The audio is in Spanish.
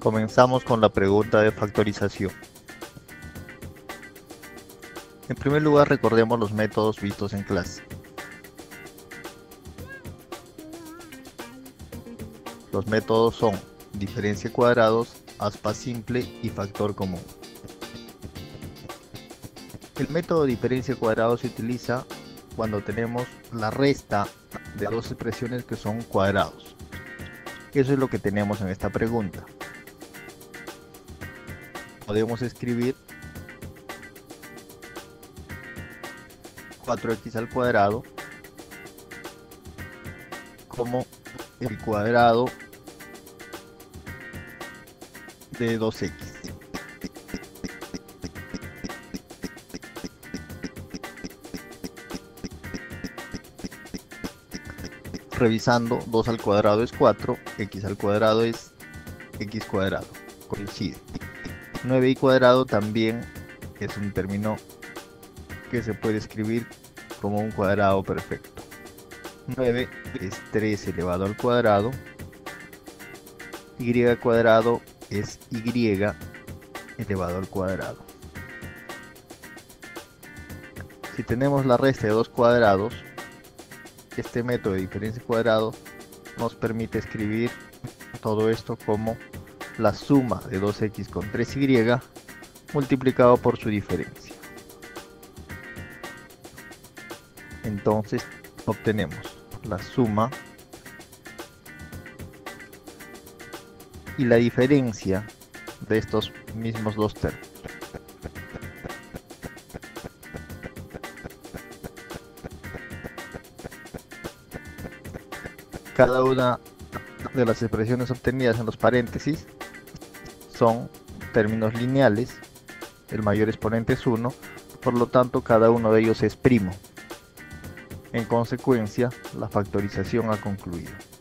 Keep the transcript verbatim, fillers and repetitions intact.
Comenzamos con la pregunta de factorización. En primer lugar, recordemos los métodos vistos en clase. Los métodos son diferencia de cuadrados, aspa simple y factor común. El método de diferencia de cuadrados se utiliza cuando tenemos la resta de dos expresiones que son cuadrados. Eso es lo que tenemos en esta pregunta. Podemos escribir cuatro equis al cuadrado como el cuadrado de dos equis. Revisando, dos al cuadrado es cuatro, x al cuadrado es x cuadrado, coincide. nueve y cuadrado también es un término que se puede escribir como un cuadrado perfecto. nueve es tres elevado al cuadrado, y cuadrado es y elevado al cuadrado. Si tenemos la resta de dos cuadrados, este método de diferencia de cuadrado nos permite escribir todo esto como la suma de dos equis con tres y multiplicado por su diferencia. Entonces obtenemos la suma y la diferencia de estos mismos dos términos. Cada una de las expresiones obtenidas en los paréntesis son términos lineales, el mayor exponente es uno, por lo tanto cada uno de ellos es primo. En consecuencia, la factorización ha concluido.